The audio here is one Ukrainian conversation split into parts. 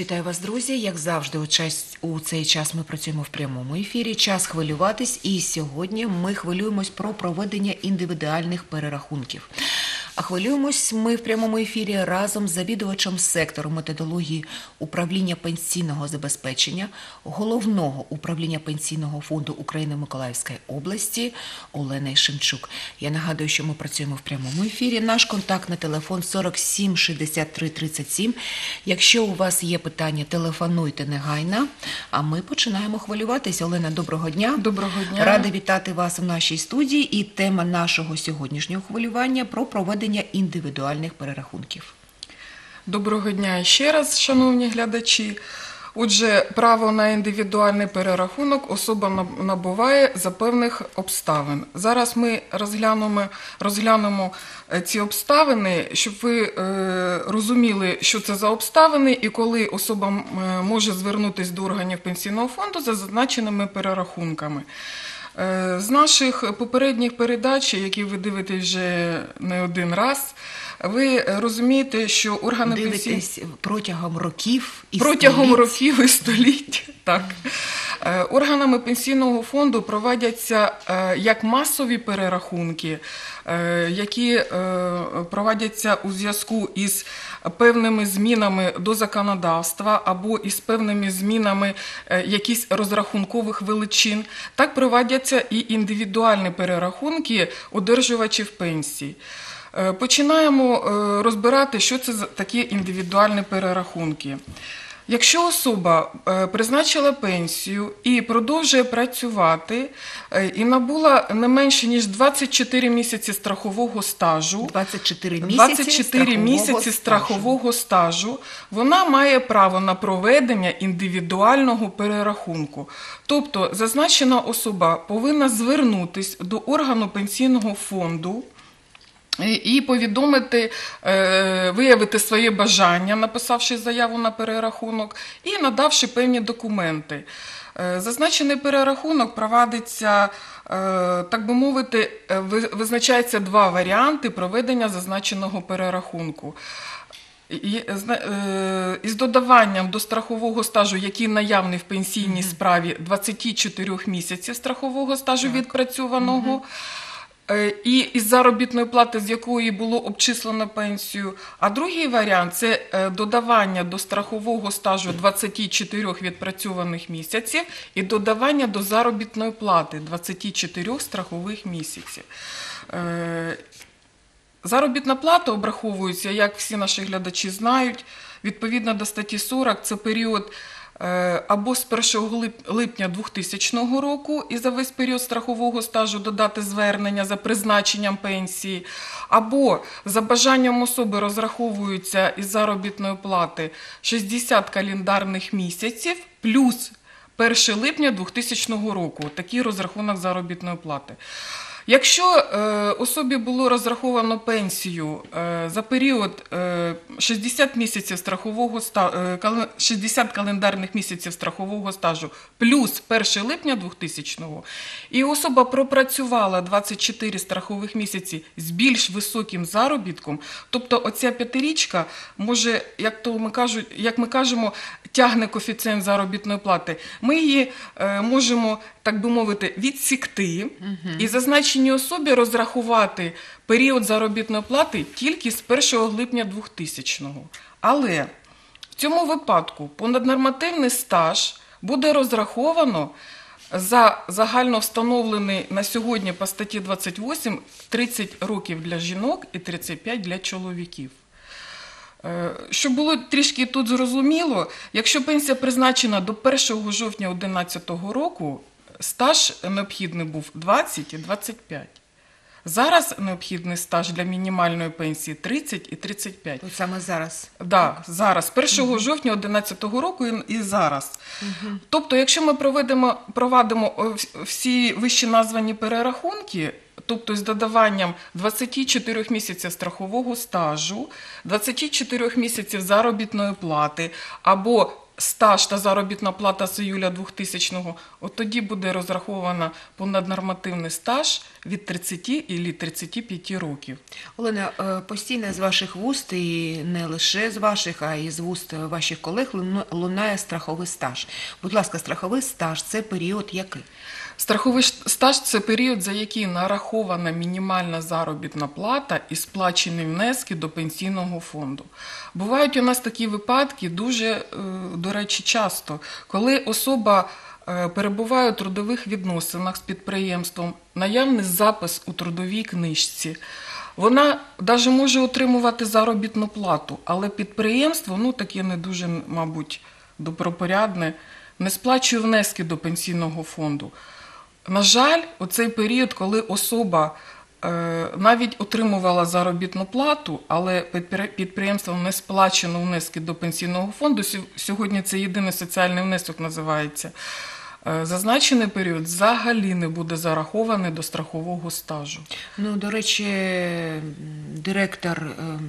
Вітаю вас, друзі. Як завжди, у цей час ми працюємо в прямому ефірі. Час хвилюватись. І сьогодні ми хвилюємось про проведення індивідуальних перерахунків. А хвилюємось ми в прямому ефірі разом з завідувачем сектору методології управління пенсійного забезпечення Головного управління Пенсійного фонду України Миколаївської області Оленою Шемчук. Я нагадую, що ми працюємо в прямому ефірі. Наш контактний телефон 47 63 37. Якщо у вас є питання, телефонуйте негайно. А ми починаємо хвилюватися. Олена, доброго дня. Доброго дня. Рада вітати вас в нашій студії. І тема нашого сьогоднішнього хвилювання про проведення індивідуальних перерахунків. Доброго дня ще раз, шановні глядачі. Отже, право на індивідуальний перерахунок особа набуває за певних обставин. Зараз ми розглянемо ці обставини, щоб ви розуміли, що це за обставини і коли особа може звернутися до органів пенсійного фонду за зазначеними перерахунками. З наших попередніх передач, які ви дивитесь вже не один раз, ви розумієте, що органи Дивитесь протягом років і століть. Так. Органами пенсійного фонду проводяться як масові перерахунки, які проводяться у зв'язку із певними змінами до законодавства або із певними змінами якихось розрахункових величин. Так проводяться і індивідуальні перерахунки одержувачів пенсій. Починаємо розбирати, що це такі індивідуальні перерахунки. Якщо особа призначила пенсію і продовжує працювати, і набула не менше, ніж 24 місяці страхового стажу, 24 місяці страхового стажу, вона має право на проведення індивідуального перерахунку. Тобто, зазначена особа повинна звернутися до органу пенсійного фонду і повідомити, виявити своє бажання, написавши заяву на перерахунок і надавши певні документи. Зазначений перерахунок проводиться, так би мовити, визначається два варіанти проведення зазначеного перерахунку. Із додаванням до страхового стажу, який наявний в пенсійній справі, 24 місяців страхового стажу відпрацьованого, і із заробітної плати, з якої було обчислено пенсію. А другий варіант – це додавання до страхового стажу 24 відпрацьованих місяців і додавання до заробітної плати 24 страхових місяців. Заробітна плата обраховується, як всі наші глядачі знають, відповідно до статті 40, це період або з 1 липня 2000 року і за весь період страхового стажу додати звернення за призначенням пенсії, або за бажанням особи розраховуються із заробітної плати 60 календарних місяців плюс 1 липня 2000 року. Такий розрахунок заробітної плати. Якщо особі було розраховано пенсію за період 60 місяців 60 календарних місяців страхового стажу плюс 1 липня 2000-го, і особа пропрацювала 24 страхових місяці з більш високим заробітком, тобто оця п'ятирічка може, як ми кажемо, тягне коефіцієнт заробітної плати, ми її можемо, так би мовити, відсікти і зазначеній особі розрахувати період заробітної плати тільки з 1 липня 2000-го. Але в цьому випадку понаднормативний стаж буде розраховано за загально встановлений на сьогодні по статті 28 30 років для жінок і 35 для чоловіків. Щоб було трішки тут зрозуміло, якщо пенсія призначена до 1 жовтня 2011 року, стаж необхідний був 20 і 25. Зараз необхідний стаж для мінімальної пенсії 30 і 35. От саме зараз? Так, да, зараз, 1 жовтня 2011 року і зараз. Тобто, якщо ми проводимо всі вище названі перерахунки, тобто з додаванням 24 місяців страхового стажу, 24 місяців заробітної плати або стаж та заробітна плата з іюля 2000-го, от тоді буде розрахована понаднормативний стаж від 30 і 35 років. Олена, постійно з ваших вуст, і не лише з ваших, а й з вуст ваших колег лунає страховий стаж. Будь ласка, страховий стаж – це період який? Страховий стаж – це період, за який нарахована мінімальна заробітна плата і сплачені внески до пенсійного фонду. Бувають у нас такі випадки дуже, до речі, часто, коли особа перебуває у трудових відносинах з підприємством, наявний запис у трудовій книжці. Вона навіть може отримувати заробітну плату, але підприємство, таке не дуже, мабуть, добропорядне, не сплачує внески до пенсійного фонду. На жаль, у цей період, коли особа навіть отримувала заробітну плату, але підприємством не сплачено внески до пенсійного фонду, сьогодні це єдиний соціальний внесок називається, зазначений період взагалі не буде зарахований до страхового стажу. До речі, директор,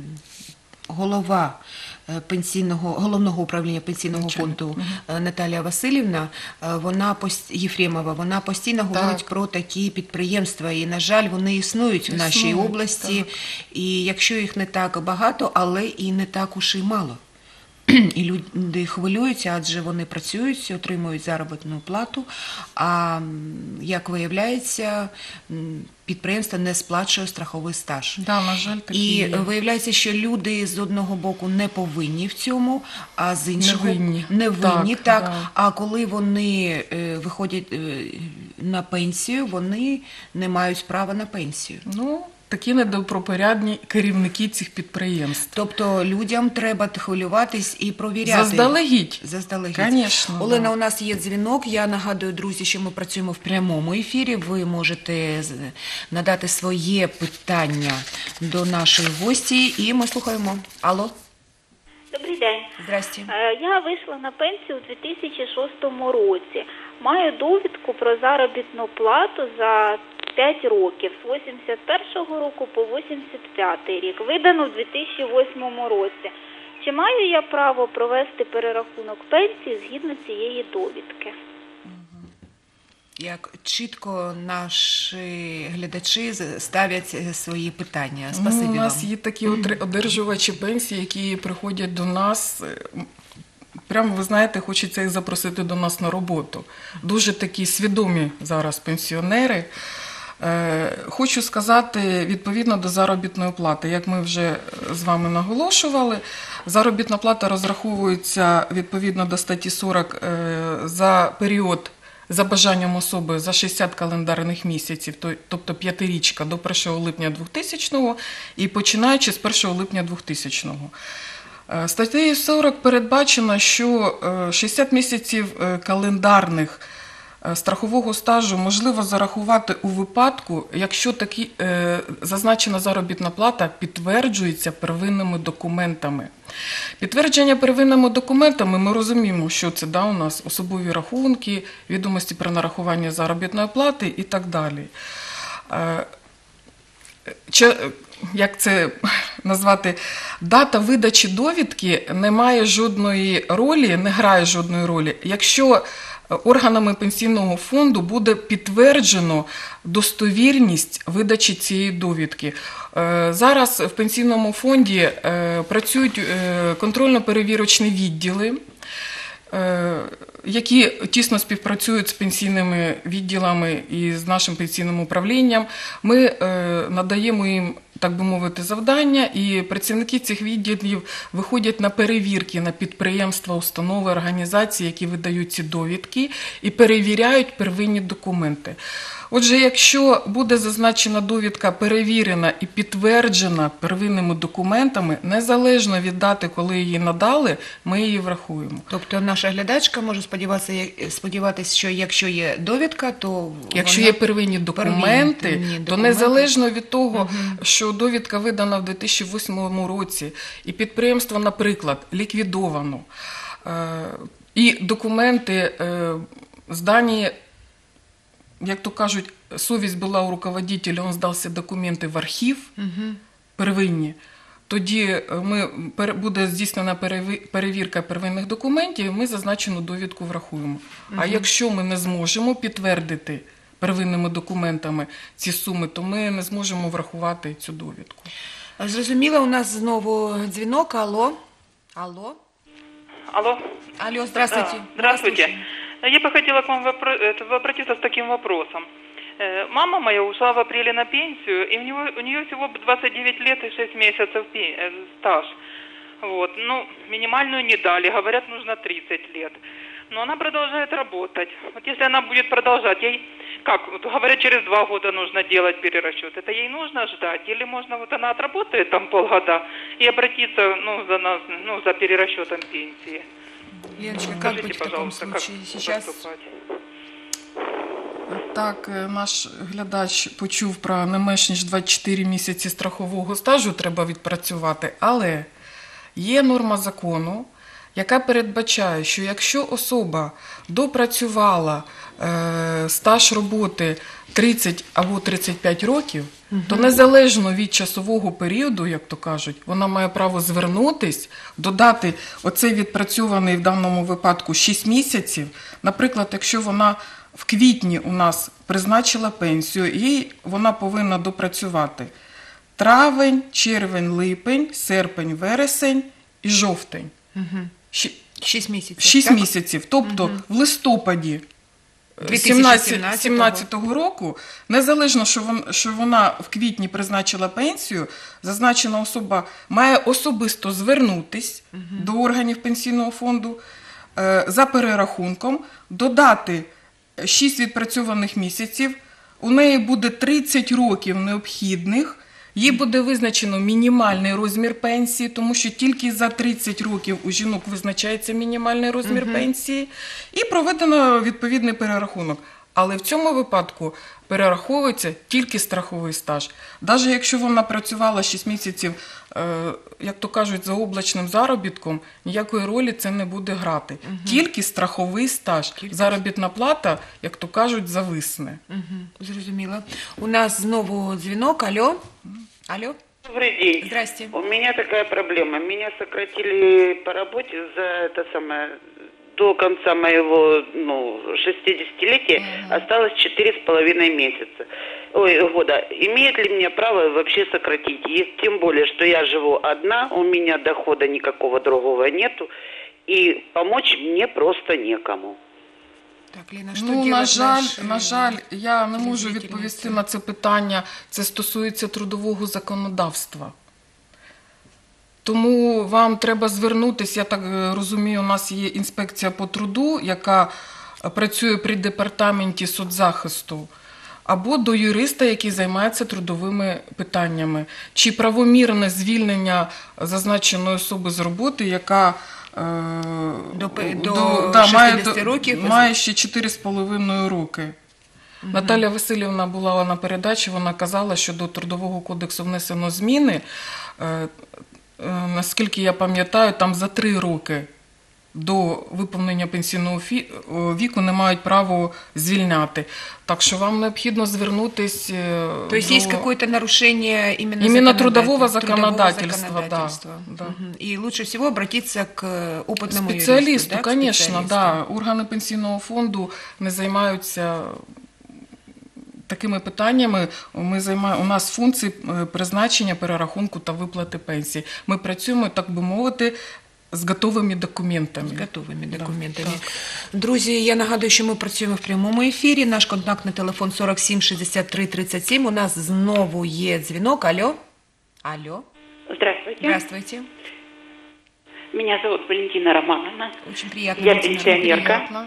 голова головного управління пенсійного фонду Наталія Васильівна, Єфремова, вона постійно говорить про такі підприємства, і, на жаль, вони існують в нашій області, і якщо їх не так багато, але і не так уж і мало. І люди хвилюються, адже вони працюють, отримують заробітну плату, а, як виявляється, підприємство не сплачує страховий стаж. Да, на жаль, такі І є. Виявляється, що люди з одного боку не повинні в цьому, а з іншого не винні. Так. Да. А коли вони виходять на пенсію, вони не мають права на пенсію. Такі недобропорядні керівники цих підприємств. Тобто людям треба хвилюватись і провіряти. Заздалегідь. Конечно, Олена, у нас є дзвінок. Я нагадую, друзі, що ми працюємо в прямому ефірі. Ви можете надати своє питання до нашої гості, і ми слухаємо. Алло. Добрий день. Здрасте. Я вийшла на пенсію у 2006 році. Маю довідку про заробітну плату за 5 років, з 81-го року по 85-й рік, видану в 2008 році. Чи маю я право провести перерахунок пенсії згідно цієї довідки? Як чітко наші глядачі ставлять свої питання. Спасибі вам. У нас є такі одержувачі пенсії, які приходять до нас. Прямо, ви знаєте, хочеться їх запросити до нас на роботу. Дуже такі свідомі зараз пенсіонери. Хочу сказати, відповідно до заробітної плати, як ми вже з вами наголошували, заробітна плата розраховується відповідно до статті 40 за період, за бажанням особи, за 60 календарних місяців, тобто п'ятирічка до 1 липня 2000-го і починаючи з 1 липня 2000-го. Статтею 40 передбачено, що 60 місяців календарних страхового стажу можливо зарахувати у випадку, якщо зазначена заробітна плата підтверджується первинними документами. Підтвердження первинними документами, ми розуміємо, що це у нас особові рахунки, відомості про нарахування заробітної плати і так далі. Як це назвати, дата видачі довідки не має жодної ролі, не грає жодної ролі, якщо органами пенсійного фонду буде підтверджено достовірність видачі цієї довідки. Зараз в пенсійному фонді працюють контрольно-перевірочні відділи, які тісно співпрацюють з пенсійними відділами і з нашим пенсійним управлінням. Ми надаємо їм, так би мовити, завдання, і працівники цих відділів виходять на перевірки на підприємства, установи, організації, які видають ці довідки, і перевіряють первинні документи. Отже, якщо буде зазначена довідка перевірена і підтверджена первинними документами, незалежно від дати, коли її надали, ми її врахуємо. Тобто наша глядачка може сподіватися, що якщо є довідка, то якщо є первинні документи, то незалежно від того, що довідка видана в 2008 році, і підприємство, наприклад, ліквідовано, і документи здані, як то кажуть, совість була у руководителя, він здав всі документи в архів первинні, тоді буде здійснена перевірка первинних документів, і ми зазначену довідку врахуємо. А якщо ми не зможемо підтвердити первинними документами ці суми, то ми не зможемо врахувати цю довідку. Зрозуміло, у нас знову дзвінок. Алло. Алло. Алло. Алло, здравствуйте. Здравствуйте. Я бы хотела к вам обратиться с таким вопросом. Мама моя ушла в апреле на пенсию, и у нее всего 29 лет и 6 месяцев стаж. Вот. Ну, минимальную не дали, говорят, нужно 30 лет. Но она продолжает работать. Вот если она будет продолжать, ей, как, вот говорят, через 2 года нужно делать перерасчет. Это ей нужно ждать? Или можно, вот она отработает там полгода и обратиться, за перерасчетом пенсии? Леночка, как Скажите, быть в таком пожалуйста, случае? как Сейчас поступать? Так, наш глядач почув про не менш ніж 24 місяці страхового стажу треба відпрацювати, але є норма закону, яка передбачає, що якщо особа допрацювала стаж роботи 30 або 35 років, то незалежно від часового періоду, як то кажуть, вона має право звернутись, додати оцей відпрацьований в даному випадку 6 місяців. Наприклад, якщо вона в квітні у нас призначила пенсію, їй вона повинна допрацювати травень, червень, липень, серпень, вересень і жовтень. 6 місяців. 6 так? місяців. Тобто в листопаді 2017 року, незалежно, що вона в квітні призначила пенсію, зазначена особа має особисто звернутись до органів пенсійного фонду за перерахунком, додати 6 відпрацьованих місяців, у неї буде 30 років необхідних, їй буде визначено мінімальний розмір пенсії, тому що тільки за 30 років у жінок визначається мінімальний розмір пенсії, і проведено відповідний перерахунок. Але в цьому випадку перераховується тільки страховий стаж. Навіть якщо вона працювала 6 місяців, як то кажуть, за облачним заробітком, ніякої ролі це не буде грати. Тільки страховий стаж. Заробітна плата, як то кажуть, зависне. Зрозуміло. У нас знову дзвінок. Алло. Алло. Добрый день. Здрасте. У меня такая проблема. Меня сократили по работе до конца моего 60-летия осталось 4,5 месяца. Года. Имеет ли мне право вообще сократить? И тем более, что я живу одна, у меня дохода никакого другого нету, и помочь мне просто некому. Так, Лена, що Ну, делать на жаль, я не можу телезрительниці? відповісти на це питання. Це стосується трудового законодавства. Тому вам треба звернутися, я так розумію, у нас є інспекція по труду, яка працює при департаменті соцзахисту, або до юриста, який займається трудовими питаннями. Чи правомірне звільнення зазначеної особи з роботи, яка до 60 років? має ще 4,5 роки. Наталя Васильівна була на передачі, вона казала, що до Трудового кодексу внесено зміни. Наскільки я пам'ятаю, там за 3 роки до виповнення пенсійного віку не мають право звільняти. Так що вам необхідно звернутись То есть есть какое-то нарушение именно трудового законодательства, да. И лучше всего обратиться к опытному Спеціалісту, юристу, да, к звісно, спеціалісту. да. Органи пенсійного фонду не займаються такими питаннями. У нас функції призначення, перерахунку та виплати пенсії. Ми працюємо, так би мовити, з готовими документами. З готовими документами. Так. Друзі, я нагадую, що ми працюємо в прямому ефірі. Наш контактний телефон 47 63 37. У нас знову є дзвінок. Алло. Алло. Здравствуйте. Здравствуйте. Меня зовут Валентина Романовна. Очень приятно. Я Валентина. пенсионерка. Приятно.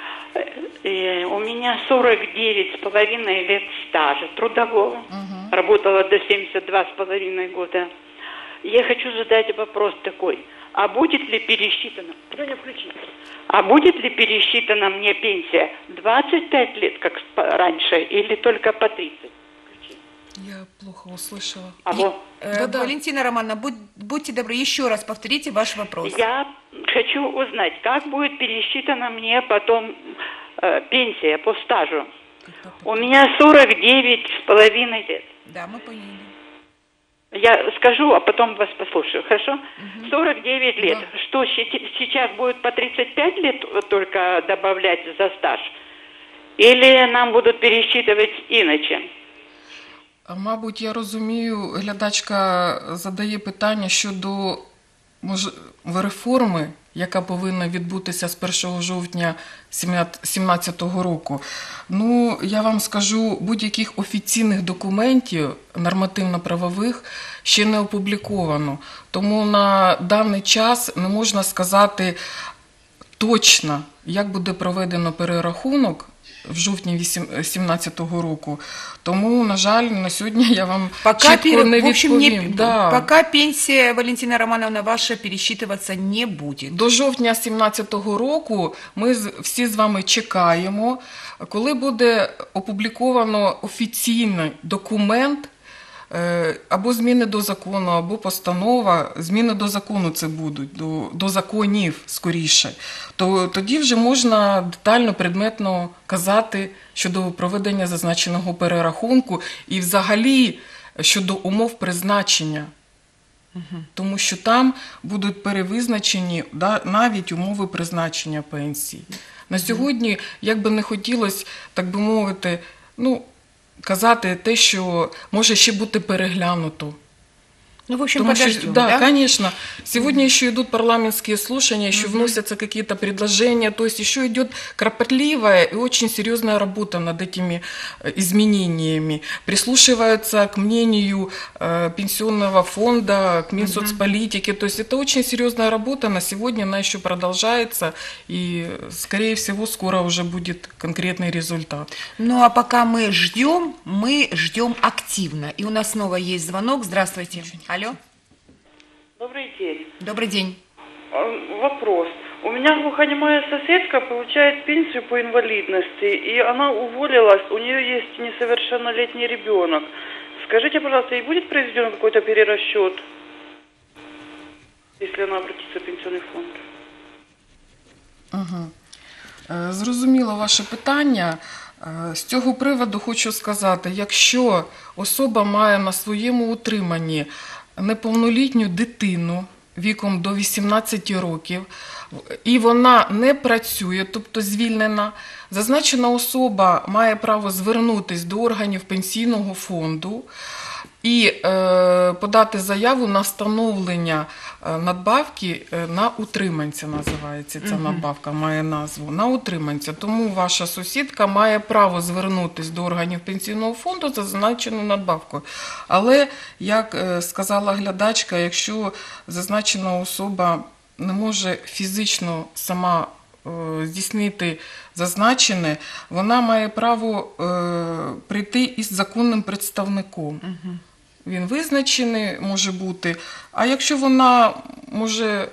У меня 49,5 лет стажа трудового. Работала до 72,5 года. Я хочу задать вопрос такой. А будет ли пересчитана... А будет ли пересчитана мне пенсия 25 лет, как раньше, или только по 30? Я плохо услышала. Алло. Да-да. Валентина Романовна, будьте добры, еще раз повторите ваш вопрос. Я хочу узнать, как будет пересчитана мне потом пенсия по стажу. У меня 49,5 лет. Да, мы поняли. Я скажу, а потом вас послушаю, хорошо? 49 лет. Да. Что, сейчас будет по 35 лет только добавлять за стаж? Или нам будут пересчитывать иначе? Мабуть, я розумію, глядачка задає питання щодо реформи, яка повинна відбутися з 1 жовтня 2017 року. Ну, я вам скажу, будь-яких офіційних документів нормативно-правових ще не опубліковано. Тому на даний час не можна сказати точно, як буде проведено перерахунок в жовтні 2017 року. Тому, на жаль, на сьогодні я вам чітко не в общем, відповім. Да. пока пенсия, Валентина Романовна, ваша пересчитываться не будет. До жовтня 2017 року ми всі з вами чекаємо, коли буде опубліковано офіційний документ, або зміни до закону, або постанова, зміни до закону це будуть, до законів скоріше, то тоді вже можна детально, предметно казати щодо проведення зазначеного перерахунку і взагалі щодо умов призначення. Тому що там будуть перевизначені навіть умови призначення пенсії. На сьогодні, як би не хотілося, так би мовити, казати те, що може ще бути переглянуто. Ну, в общем, Потому что, подождем, да, конечно. Сегодня еще идут парламентские слушания, еще вносятся какие-то предложения. То есть еще идет кропотливая и очень серьезная работа над этими изменениями. Прислушиваются к мнению пенсионного фонда, к Минсоцполитике. То есть это очень серьезная работа. На сегодня она еще продолжается. И, скорее всего, скоро уже будет конкретный результат. Ну, а пока мы ждем активно. И у нас снова есть звонок. Здравствуйте. Алло. Добрый день. Добрый день. Вопрос. У меня глухонемая соседка получает пенсию по инвалидности, и она уволилась, у нее есть несовершеннолетний ребенок. Скажите, пожалуйста, ей будет произведен какой-то перерасчет, если она обратится в пенсионный фонд? Зрозуміло ваше питання. З цього приводу хочу сказати, якщо особа має на своєму утриманні неповнолітню дитину віком до 18 років, і вона не працює, тобто звільнена, зазначена особа має право звернутися до органів пенсійного фонду і подати заяву на встановлення надбавки на утриманця, називається ця надбавка, має назву, на утриманця. Тому ваша сусідка має право звернутися до органів пенсійного фонду за зазначену надбавку. Але, як сказала глядачка, якщо зазначена особа не може фізично сама здійснити зазначене, вона має право прийти із законним представником. Він визначений може бути. А якщо вона може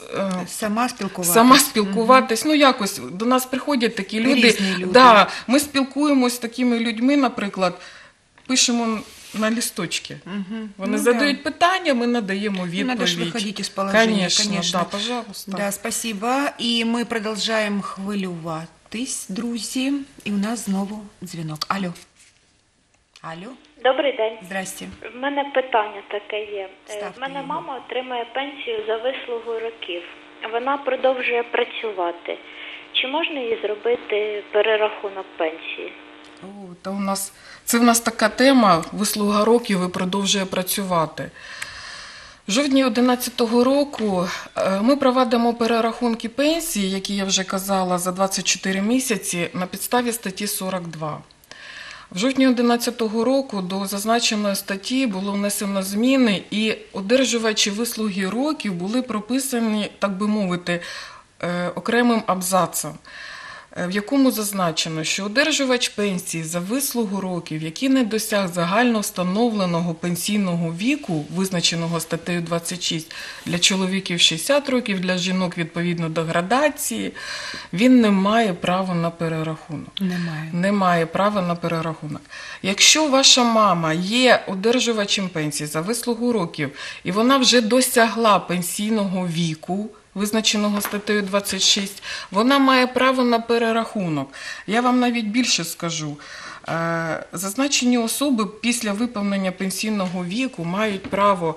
сама спілкуватись, якось до нас приходять такі люди. Різні люди. Да, ми спілкуємось з такими людьми, наприклад, пишемо на листочки. Вони задають питання, ми надаємо відповідь. Надо же выходить из положения, конечно. Да, пожалуйста. Да, спасибо. И мы продолжаем хвилюватись, друзі. І у нас знову дзвінок. Алло. Алло. Добрий день. Здрасте. В мене питання таке є. Ставте В мене його. мама отримує пенсію за вислугу років. Вона продовжує працювати. Чи можна їй зробити перерахунок пенсії? Це в нас така тема, вислуга років і продовжує працювати. В жовтні 2011 року ми проведемо перерахунки пенсії, які я вже казала, за 24 місяці на підставі статті 42. В жовтні 2011 року до зазначеної статті було внесено зміни, і одержувачі вислуги років були прописані, так би мовити, окремим абзацом, в якому зазначено, що одержувач пенсії за вислугу років, який не досяг загально встановленого пенсійного віку, визначеного статтею 26, для чоловіків 60 років, для жінок відповідно до градації, він не має права на перерахунок. Не має права на перерахунок. Якщо ваша мама є одержувачем пенсії за вислугу років, і вона вже досягла пенсійного віку, визначеного статтею 26, вона має право на перерахунок. Я вам навіть більше скажу. Зазначені особи після виповнення пенсійного віку мають право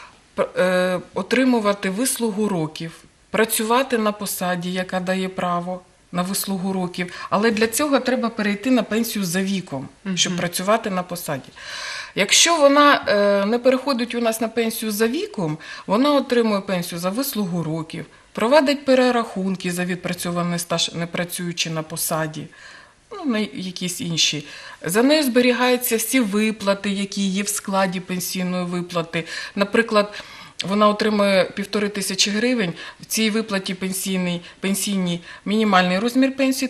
отримувати вислугу років, працювати на посаді, яка дає право на вислугу років, але для цього треба перейти на пенсію за віком, щоб працювати на посаді. Якщо вона не переходить у нас на пенсію за віком, вона отримує пенсію за вислугу років, проводить перерахунки за відпрацьований стаж, не працюючи на посаді, на якісь інші. За нею зберігаються всі виплати, які є в складі пенсійної виплати. Наприклад, вона отримує 1500 гривень, в цій виплаті пенсійній мінімальний розмір пенсії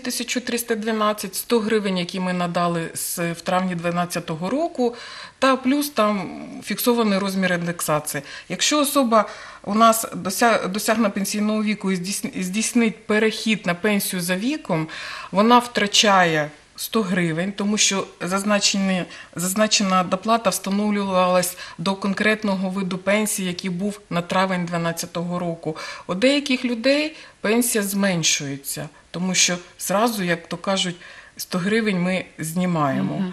1312, 100 гривень, які ми надали в травні 2012 року, та плюс там фіксований розмір індексації. Якщо особа у нас досягне пенсійного віку і здійснить перехід на пенсію за віком, вона втрачає 100 гривень, тому що зазначена доплата встановлювалась до конкретного виду пенсії, який був на травень 2012 року. У деяких людей пенсія зменшується, тому що зразу, як то кажуть, 100 гривень ми знімаємо.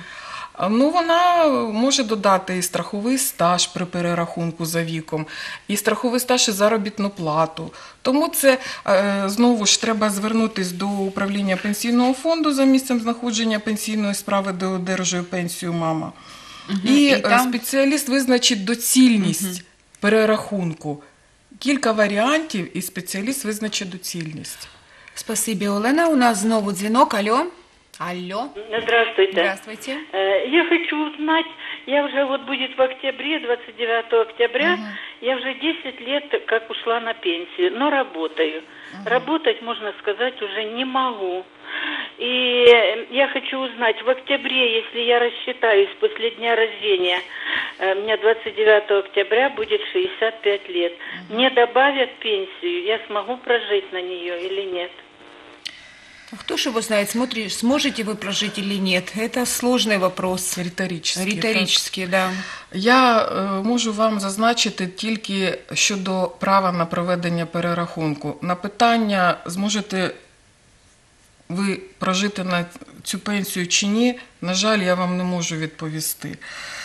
Вона може додати і страховий стаж при перерахунку за віком, і страховий стаж і заробітну плату. Тому це, знову ж, треба звернутися до управління пенсійного фонду за місцем знаходження пенсійної справи, де одержує пенсію мама. І спеціаліст визначить доцільність перерахунку. Кілька варіантів, і спеціаліст визначить доцільність. Спасибі, Олена. У нас знову дзвінок. Алло. Алло. Здравствуйте. Здравствуйте. Я хочу узнать, я уже будет в октябре, 29 октября, я уже 10 лет как ушла на пенсию, но работаю. Работать, можно сказать, уже не могу. И я хочу узнать, в октябре, если я рассчитаюсь после дня рождения, мне 29 октября будет 65 лет, мне добавят пенсию, я смогу прожить на нее или нет? Кто ж его знает, сможете вы прожить или нет? Это сложный вопрос. Риторичний, да. Я можу вам зазначити тільки щодо права на проведення перерахунку. На питання, зможете ви прожити на цю пенсію чи ні, на жаль, я вам не можу відповісти.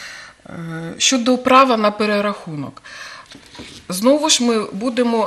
Щодо права на перерахунок. Знову ж ми будемо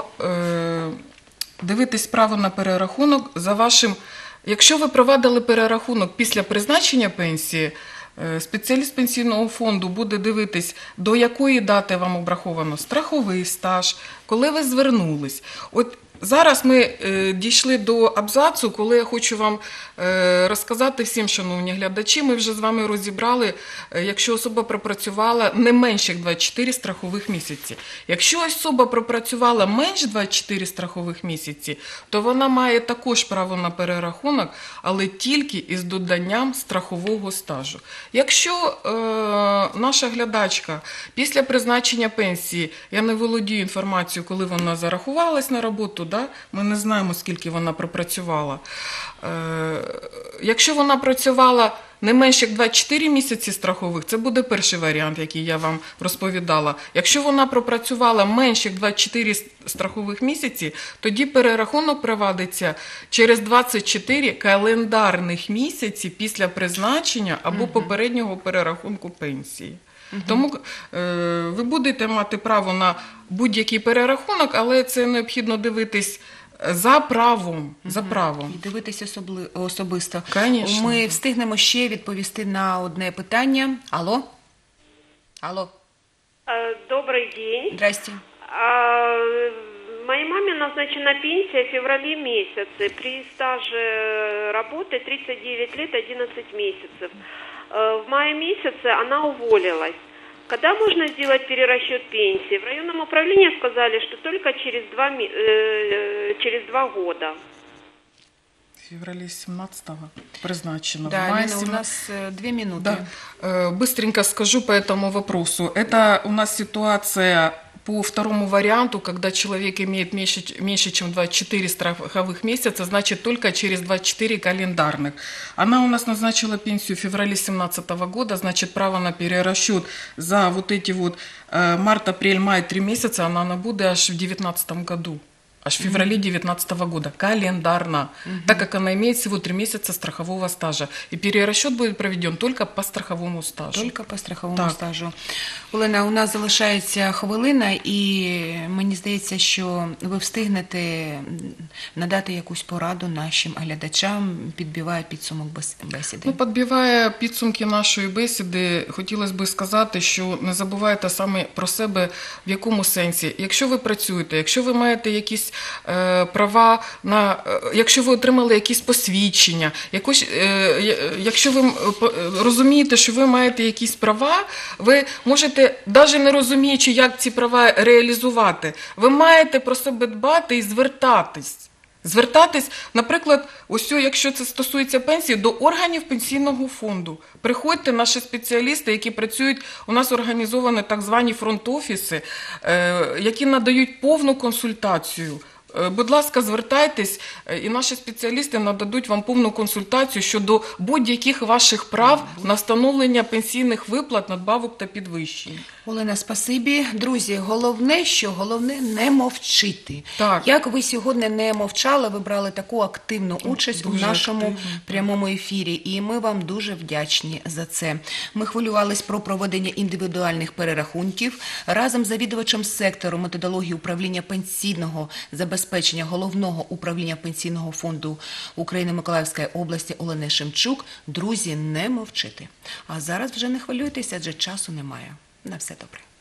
дивитись право на перерахунок за вашим... Якщо ви провадили перерахунок після призначення пенсії, спеціаліст пенсійного фонду буде дивитись, до якої дати вам обраховано страховий стаж, коли ви звернулись. От зараз ми дійшли до абзацу, коли я хочу вам розказати всім, шановні глядачі, ми вже з вами розібрали, якщо особа пропрацювала не менше як 24 страхових місяці. Якщо особа пропрацювала менш 24 страхових місяці, то вона має також право на перерахунок, але тільки із доданням страхового стажу. Якщо наша глядачка після призначення пенсії, я не володію інформацією, коли вона зарахувалась на роботу, да? Ми не знаємо, скільки вона пропрацювала. Якщо вона працювала не менше як 24 місяці страхових, це буде перший варіант, який я вам розповідала. Якщо вона пропрацювала менше як 24 страхових місяці, тоді перерахунок проводиться через 24 календарних місяці після призначення або попереднього перерахунку пенсії. Тому ви будете мати право на будь-який перерахунок, але це необхідно дивитись за правом. І дивитись особисто. Конечно. Ми встигнемо ще відповісти на одне питання. Алло? Алло. Добрый день. Здрасте. Моей маме назначена пенсия в феврале месяце. При стаже работы 39 лет 11 месяцев. В мае месяце она уволилась. Когда можно сделать перерасчет пенсии? В районном управлении сказали, что только через 2 года. В феврале 17-го призначено. Да, в мае Лена, у нас 2 минуты. Да. Быстренько скажу по этому вопросу. Это у нас ситуация по второму варианту, когда человек имеет меньше чем 24 страховых месяца, значит только через 24 календарных. Она у нас назначила пенсию в феврале 2017 года, значит право на перерасчет за вот эти вот март, апрель, май 3 месяца она набудет аж в 2019 году. аж в феврале 2019 года, календарно, так как она имеет всего 3 месяца страхового стажа. И перерасчет будет проведен только по страховому стажу. Тільки по страховому Так. стажу. Олена, у нас залишається хвилина, і мені здається, що ви встигнете надати якусь пораду нашим глядачам, підбиває підсумок бесіди. Ну, підбиває підсумки нашої бесіди, хотілося б сказати, що не забувайте саме про себе, в якому сенсі. Якщо ви працюєте, якщо ви маєте якісь права, якщо ви отримали якісь посвідчення, якщо ви розумієте, що ви маєте якісь права, ви можете, навіть не розуміючи, як ці права реалізувати, ви маєте про себе дбати і звертатись. Звертатись, наприклад, ось якщо це стосується пенсії, до органів пенсійного фонду. Приходьте, наші спеціалісти, які працюють, у нас організовані так звані фронт-офіси, які надають повну консультацію. Будь ласка, звертайтесь, і наші спеціалісти нададуть вам повну консультацію щодо будь-яких ваших прав на встановлення пенсійних виплат, надбавок та підвищень. Олена, спасибі. Друзі, головне не мовчити. Так. Як ви сьогодні не мовчали, ви брали таку активну участь у Дуже нашому активно. прямому ефірі, і ми вам дуже вдячні за це. Ми хвилювались про проведення індивідуальних перерахунків разом з завідувачем сектору методології управління пенсійного забезпечення Головного управління Пенсійного фонду України Миколаївської області Олени Шемчук. Друзі, не мовчити. А зараз вже не хвилюйтеся, адже часу немає. На все добре.